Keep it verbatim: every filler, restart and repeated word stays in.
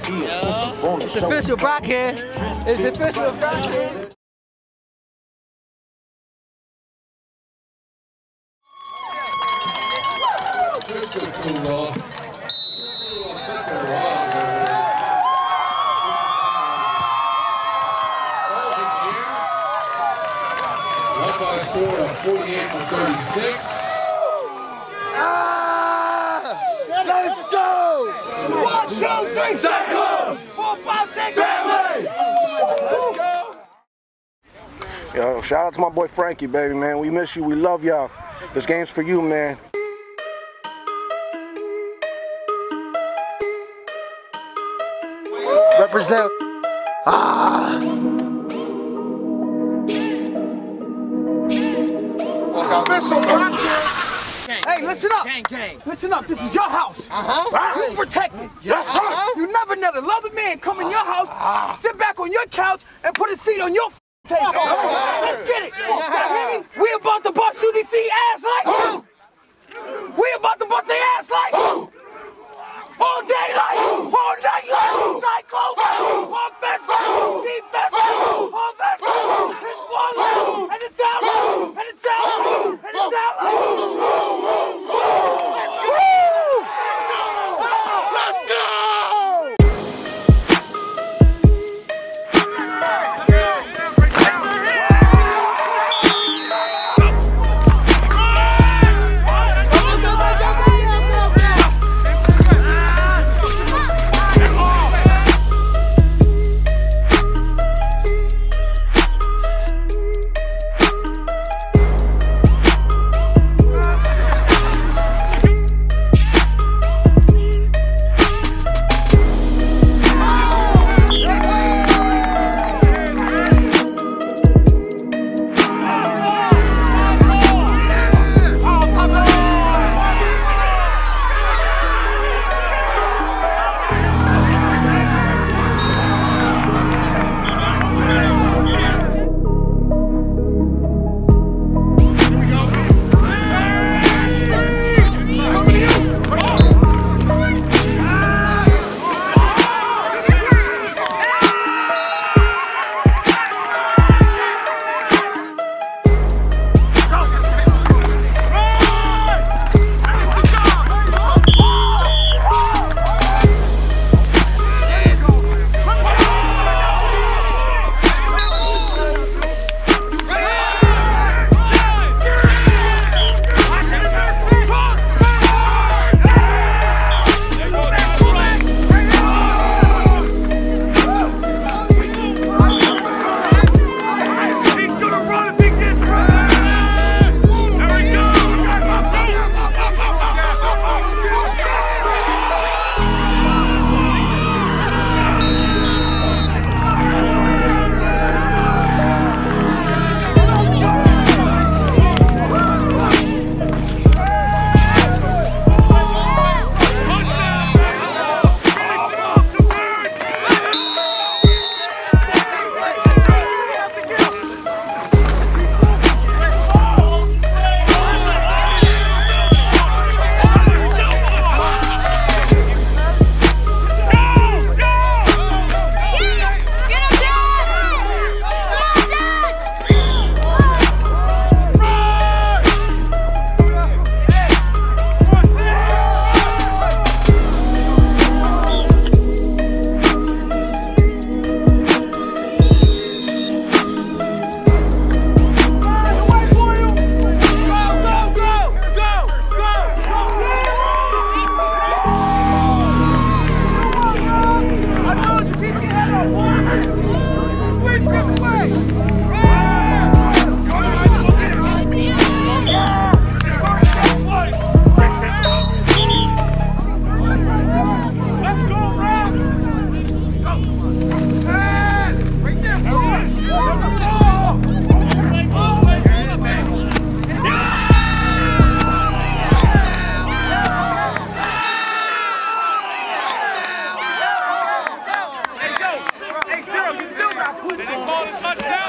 It's official, Brock here. It's official, Brock here. Up by a score of forty-eight to thirty-six. Ah! Let's go! One, two, three, Cyclones! Four, five, six, family! Let's go! Yo, shout out to my boy Frankie, baby, man. We miss you. We love y'all. This game's for you, man. Represent. Ah! Hey, listen up. Gang, gang. Listen up. This is your house. Uh-huh. You protect it. Yes, sir. Uh-huh. You never let another man come in your house, uh-huh. sit back on your couch, and put his feet on your table. Uh-huh. Let's get it. Uh-huh. We about to bust U D C ass like uh-huh. We about to bust their ass like uh-huh. all day like uh-huh. all night like uh-huh. Cyclone, uh-huh. offense, uh-huh. defense, uh-huh. offense, uh-huh. it's one, uh-huh. and it's out, uh-huh. and it's out, uh-huh. and it's out. Uh-huh. Did they call it touchdown?